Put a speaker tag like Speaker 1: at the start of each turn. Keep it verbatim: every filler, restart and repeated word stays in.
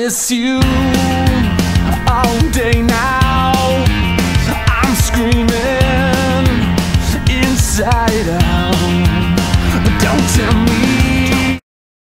Speaker 1: miss you all day now. I'm screaming inside out. Don't tell me